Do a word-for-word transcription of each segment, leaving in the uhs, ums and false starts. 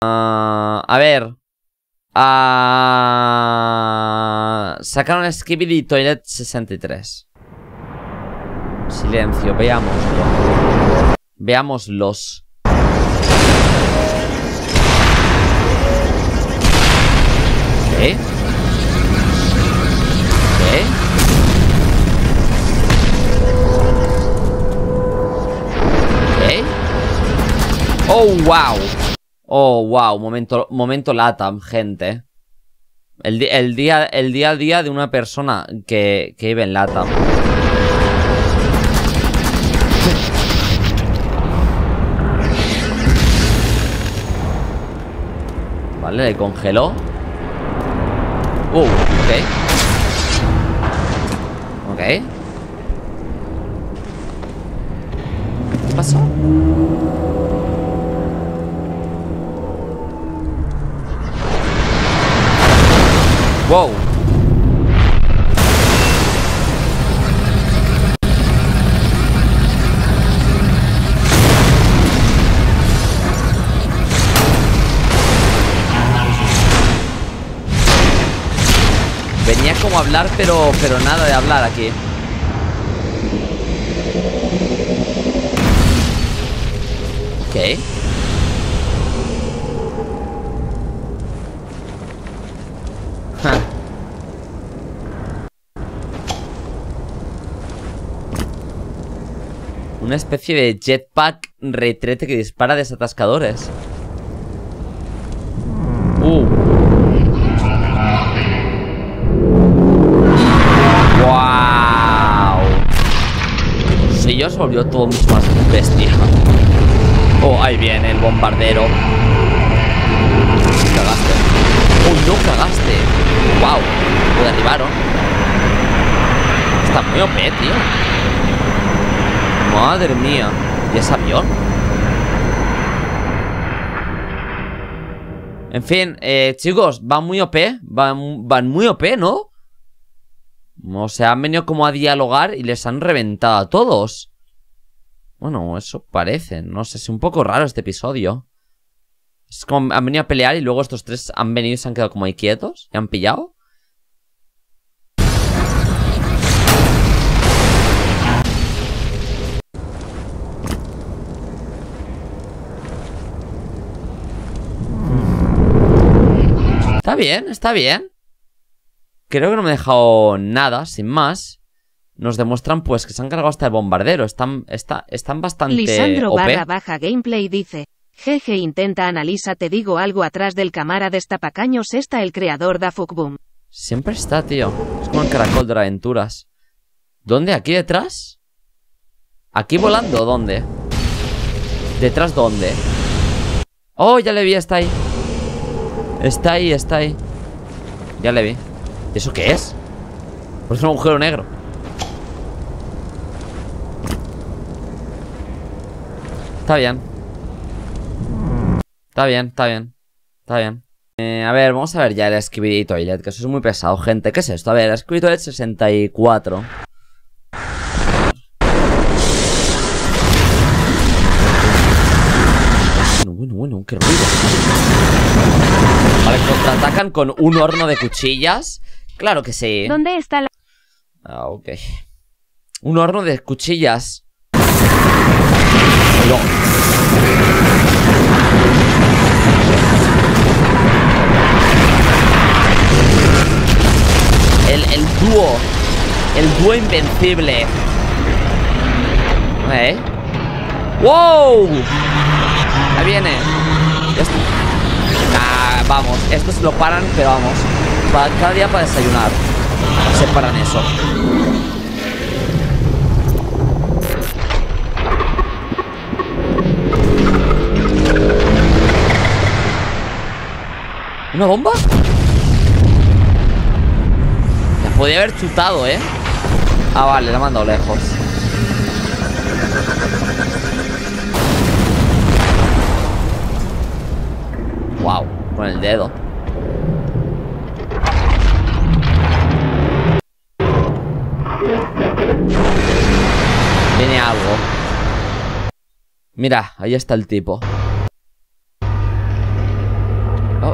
a ver. Uh, sacaron Skibidi Toilet sesenta y tres. Silencio, veámoslo. Veámoslos. ¿Qué? ¿Qué? ¿Qué? Oh, wow. Oh, wow, momento, momento Latam, gente. El, di el, día, el día a día de una persona que, que vive en Latam. Vale, le congeló. Uh, ok. Ok. ¿Qué pasó? Wow. Venía como a hablar, pero, pero nada de hablar aquí. Ok. Una especie de jetpack retrete que dispara desatascadores. Uh. Wow. Si yo se volvió todo mucho más bestia. Oh, ahí viene el bombardero. Cagaste. Oh, no cagaste. Wow. Lo derribaron. Está muy O P, tío. Madre mía. ¿Y ese avión? En fin, eh, chicos, van muy O P. Van, van muy O P, ¿no? O sea, han venido como a dialogar y les han reventado a todos. Bueno, eso parece. No sé, es un poco raro este episodio. Es como han venido a pelear y luego estos tres han venido y se han quedado como ahí quietos. ¿Y han pillado? Está bien, está bien. Creo que no me he dejado nada, sin más. Nos demuestran pues que se han cargado hasta el bombardero. Están, está, están bastante Lisandro O P. barra baja gameplay dice: Jeje, intenta analiza, te digo algo, atrás del cámara destapacaños está el creador da Fuckboom. Siempre está, tío. Es como el caracol de las aventuras. ¿Dónde? ¿Aquí detrás? ¿Aquí volando? ¿Dónde? ¿Detrás dónde? Oh, ya le vi, está ahí. Está ahí, está ahí. Ya le vi. ¿Y eso qué es? Pues es un agujero negro. Está bien. Está bien, está bien. Está bien. Eh, a ver, vamos a ver ya el Skibidi Toilet, que eso es muy pesado, gente. ¿Qué es esto? A ver, el Skibidi Toilet sesenta y cuatro. Bueno, bueno, bueno, qué ruido. Vale, contraatacan con un horno de cuchillas. Claro que sí. ¿Dónde está la...? Ah, ok. Un horno de cuchillas. No. El, el dúo. El dúo invencible. ¿Eh? ¡Wow! Ahí viene. Esto. Ah, vamos, esto se lo paran, pero vamos. Para, cada día para desayunar. Se paran eso. ¿Una bomba? La podía haber chutado, ¿eh? Ah, vale, la ha mandado lejos. Wow, con el dedo. Viene algo.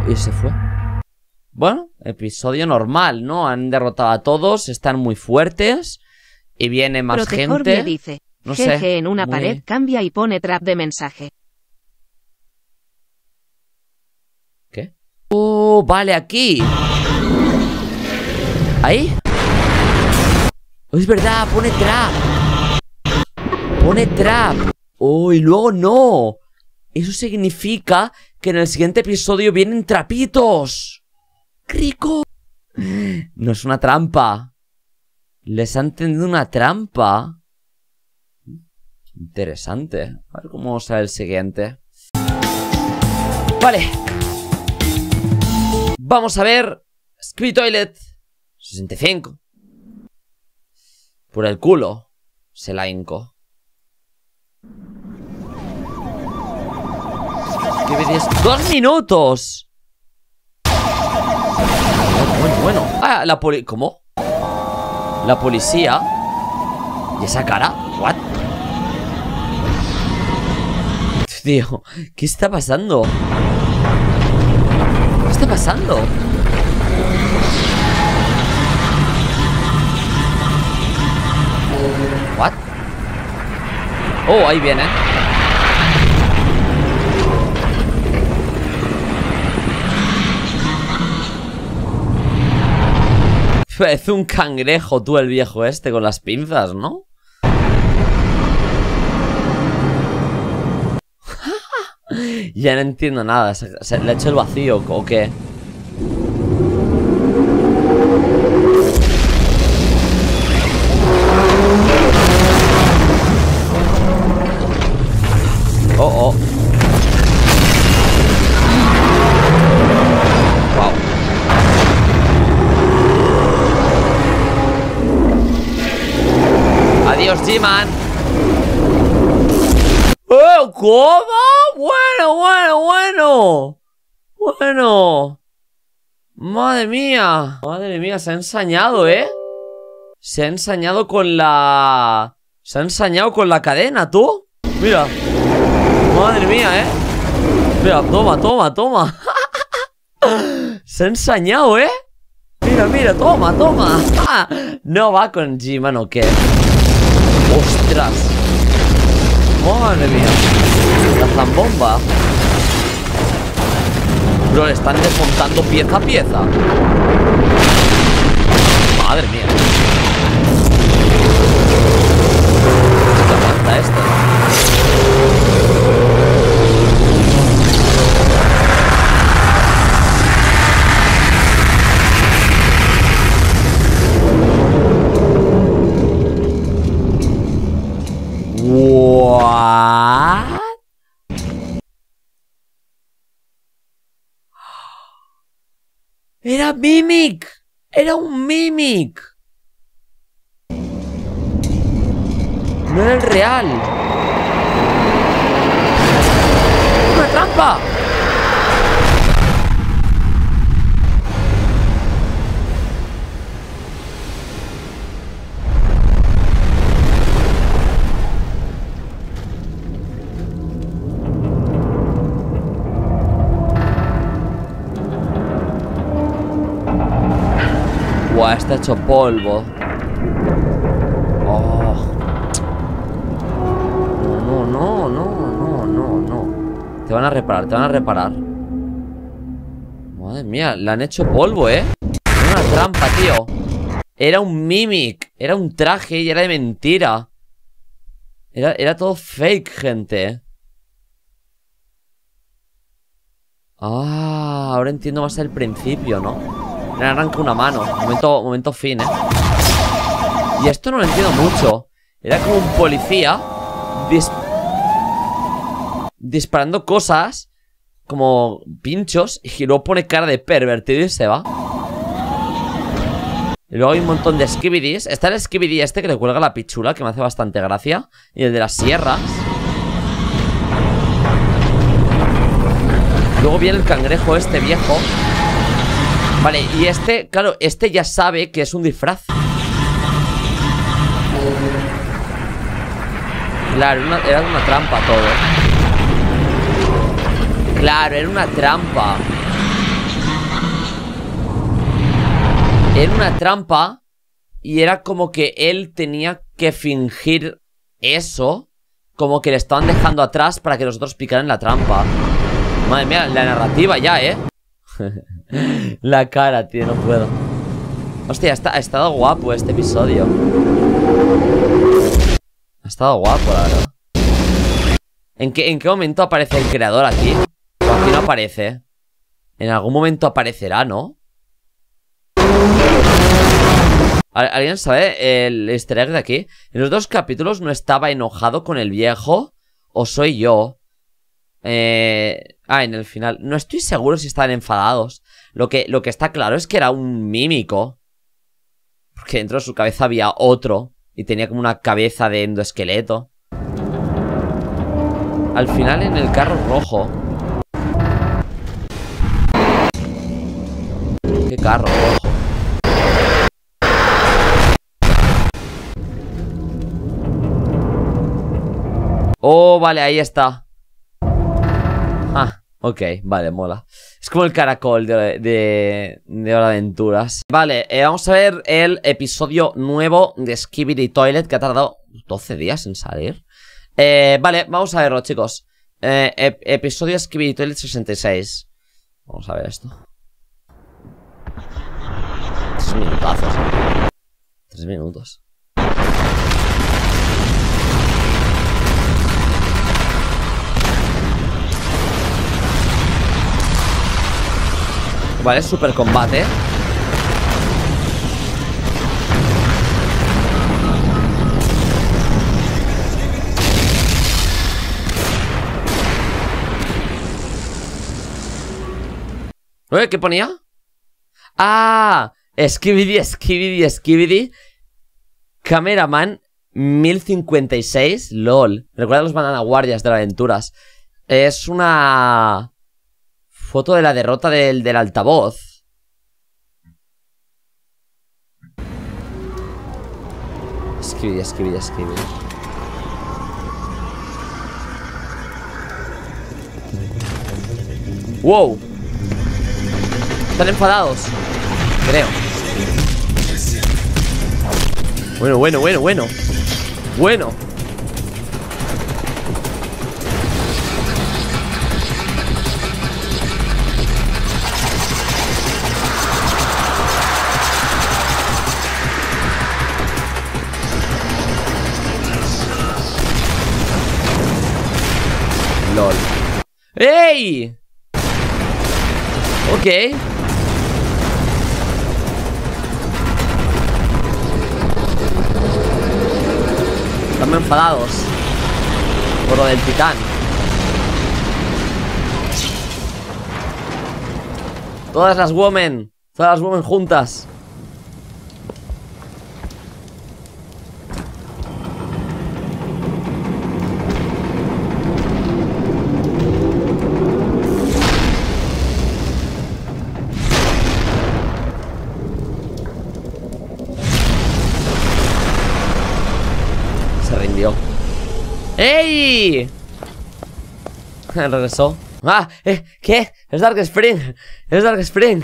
Oh, y se fue. Bueno, episodio normal, ¿no? Han derrotado a todos, están muy fuertes. Y viene más Protejor gente. me dice. No Jeje, sé. en una muy... pared cambia y pone trap de mensaje. ¿Qué? Oh, vale, aquí. ¿Ahí? Oh, es verdad, pone trap. Pone trap. Oh, y luego no. Eso significa que en el siguiente episodio vienen trapitos. ¡Rico! No es una trampa. Les han tendido una trampa. Interesante. A ver cómo sale el siguiente. Vale. Vamos a ver. Skibidi Toilet sesenta y cinco. Por el culo se la hinco. Skibidi es dos minutos. Bueno, bueno. Ah, la poli... ¿Cómo? La policía. ¿Y esa cara? ¿What? Tío, ¿qué está pasando? ¿Qué está pasando? ¿What? Oh, ahí viene. Parece un cangrejo tú, el viejo este, con las pinzas, ¿no? Ya no entiendo nada. ¿Se, se le ha hecho el vacío o qué? Oh, oh. Wow. Adiós, G-Man. ¡Oh! ¿Cómo? Bueno, bueno, bueno. Bueno. Madre mía. Madre mía, se ha ensañado, ¿eh? Se ha ensañado con la... Se ha ensañado con la cadena, ¿tú? Mira. Madre mía, ¿eh? Mira, toma, toma, toma. Se ha ensañado, ¿eh? Mira, mira, toma, toma. No va con G-Man, ¿o qué? ¡Ostras! Madre mía. La zambomba. Bro, le están desmontando pieza a pieza. Madre mía. ¿Qué aguanta esto? What? Era Mimic. Era un Mimic. No era el real. ¡Una trampa! Buah, está hecho polvo. Oh. No, no, no, no, no, no. Te van a reparar, te van a reparar. Madre mía, le han hecho polvo, ¿eh? Era una trampa, tío. Era un Mimic. Era un traje y era de mentira. Era, era todo fake, gente. Ah, ahora entiendo más el principio, ¿no? Le arranca una mano. Momento, momento fin, ¿eh? Y esto no lo entiendo mucho. Era como un policía dis disparando cosas como pinchos y luego pone cara de pervertido y se va. Y luego hay un montón de skibidis. Está el skibidi este que le cuelga la pichula, que me hace bastante gracia. Y el de las sierras. Luego viene el cangrejo este viejo. Vale, y este, claro, este ya sabe que es un disfraz. Claro, una, era una trampa todo. Claro, era una trampa. Era una trampa y era como que él tenía que fingir eso, como que le estaban dejando atrás para que los otros picaran la trampa. Madre mía, la narrativa ya, ¿eh? La cara, tío, no puedo. Hostia, ha estado guapo este episodio. Ha estado guapo, la verdad. ¿En qué, ¿En qué momento aparece el creador aquí? O aquí no aparece. En algún momento aparecerá, ¿no? ¿Alguien sabe el easter egg de aquí? En los dos capítulos no estaba enojado con el viejo. ¿O soy yo? Eh... Ah, en el final. No estoy seguro si estaban enfadados. Lo que, lo que está claro es que era un mímico. Porque dentro de su cabeza había otro. Y tenía como una cabeza de endoesqueleto. Al final en el carro rojo. ¿Qué carro rojo? Oh, vale, ahí está. Ah, ok, vale, mola. Es como el caracol de, de, de Hora de Aventuras. Vale, eh, vamos a ver el episodio nuevo de Skibidi Toilet, que ha tardado doce días en salir. Eh, vale, vamos a verlo, chicos. eh, ep Episodio Skibidi Toilet sesenta y seis. Vamos a ver esto. Tres minutazos, ¿eh? Tres minutos. Vale, super combate. ¿Eh? ¿Qué ponía? ¡Ah! Skibidi, Skibidi, Skibidi Cameraman mil cincuenta y seis. LOL. Recuerda los Banana Guardias de las aventuras. Es una foto de la derrota del, del altavoz. Skibidi, Skibidi, Skibidi. ¡Wow! Están enfadados, creo. Bueno, bueno, bueno, bueno. Bueno. LOL. ¡Ey! Ok. Están enfadados por lo del titán. Todas las women. Todas las women juntas. ¡Ey! Regresó. ¡Ah! Eh, ¿Qué? Es Dark Spring. Es Dark Spring.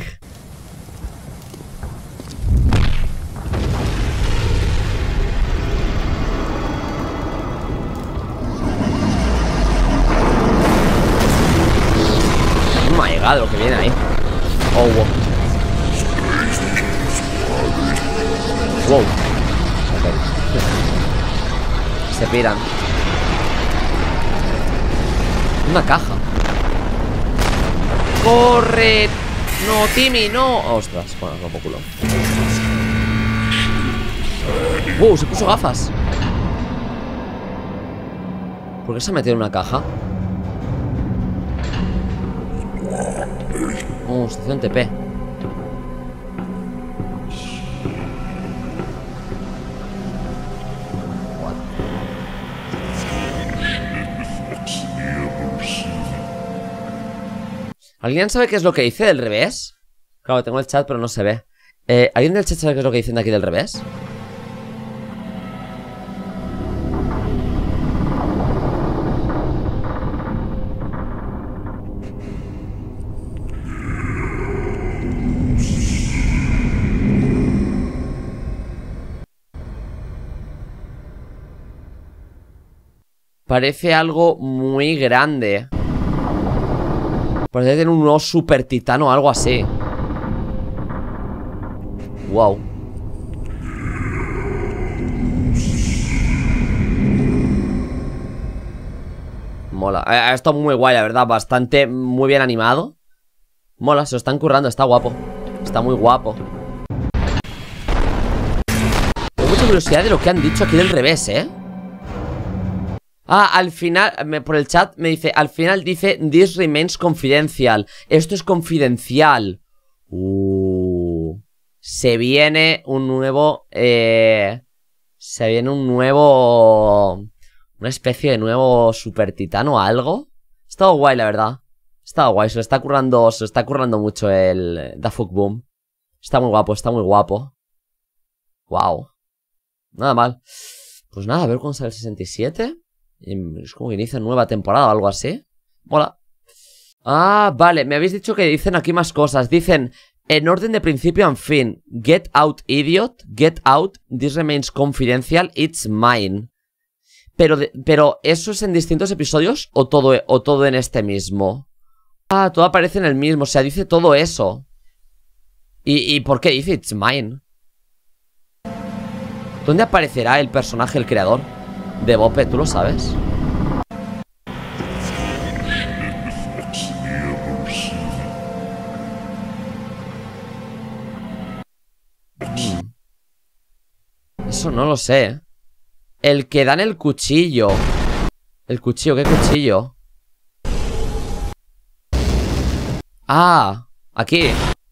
Oh my god, lo que viene ahí. Oh, wow. Wow. Okay. Se piran. Una caja. ¡Corre! No, Timmy, no. Ostras, bueno, no poco culo. ¡Uh! Se puso gafas. ¿Por qué se ha metido en una caja? Oh, estación T P. ¿Alguien sabe qué es lo que dice del revés? Claro, tengo el chat pero no se ve. eh, ¿Alguien del chat sabe qué es lo que dicen de aquí del revés? Parece algo muy grande. Parece tener un nuevo super titano o algo así. Wow. Mola. Ha estado muy guay, la verdad. Bastante, muy bien animado. Mola, se lo están currando. Está guapo. Está muy guapo. Tengo mucha curiosidad de lo que han dicho aquí del revés, ¿eh? Ah, al final, me, por el chat me dice, al final dice, this remains confidential. Esto es confidencial. Uh, se viene un nuevo, eh, se viene un nuevo, una especie de nuevo super titano o algo. Ha estado guay, la verdad. Está guay, se lo está currando, se lo está currando mucho el Da Fuck Boom. Está muy guapo, está muy guapo. Wow. Nada mal. Pues nada, a ver cuándo sale el sesenta y siete. Es como que inicia nueva temporada o algo así. Mola. Ah, vale, me habéis dicho que dicen aquí más cosas. Dicen, en orden de principio a fin. Get out, idiot. Get out. This remains confidential. It's mine. Pero, de, pero ¿eso es en distintos episodios o todo, o todo en este mismo? Ah, todo aparece en el mismo. O sea, dice todo eso. ¿Y, y por qué dice it's mine? ¿Dónde aparecerá el personaje, el creador de Bope? ¿Tú lo sabes? Hmm. Eso no lo sé. El que da en el cuchillo. El cuchillo, ¿qué cuchillo? Ah, aquí.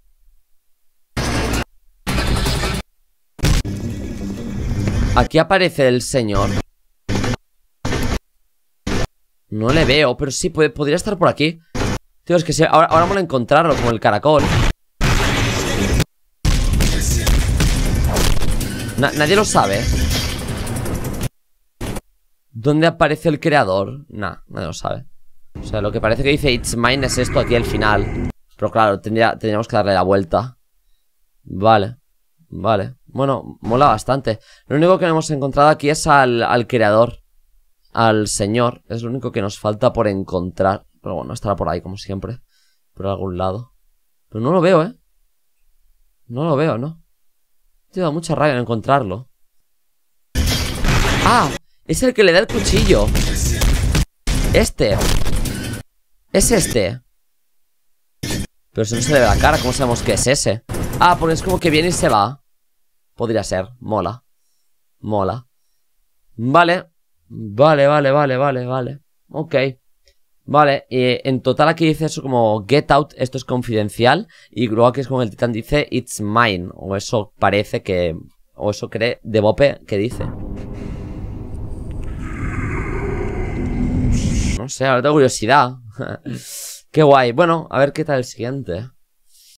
Aquí aparece el señor. No le veo, pero sí, puede, podría estar por aquí. Tío, es que sí, ahora, ahora vamos a encontrarlo, como el caracol. Na, nadie lo sabe. ¿Dónde aparece el creador? Nah, nadie lo sabe. O sea, lo que parece que dice It's mine es esto aquí al final. Pero claro, tendría, tendríamos que darle la vuelta. Vale. Vale. Bueno, mola bastante. Lo único que hemos encontrado aquí es al, al creador. Al señor. Es lo único que nos falta por encontrar. Pero bueno, estará por ahí como siempre. Por algún lado. Pero no lo veo, ¿eh? No lo veo, ¿no? Te da mucha rabia en encontrarlo. ¡Ah! Es el que le da el cuchillo. Este. Es este. Pero si no se le ve la cara, ¿cómo sabemos que es ese? Ah, porque es como que viene y se va. Podría ser, mola. Mola. Vale. Vale, vale, vale, vale, vale. Ok. Vale, y en total aquí dice eso como get out, esto es confidencial. Y luego aquí es como el titán dice it's mine. O eso parece que... O eso cree de Bope que dice. No sé, ahora tengo curiosidad. Qué guay. Bueno, a ver qué tal el siguiente.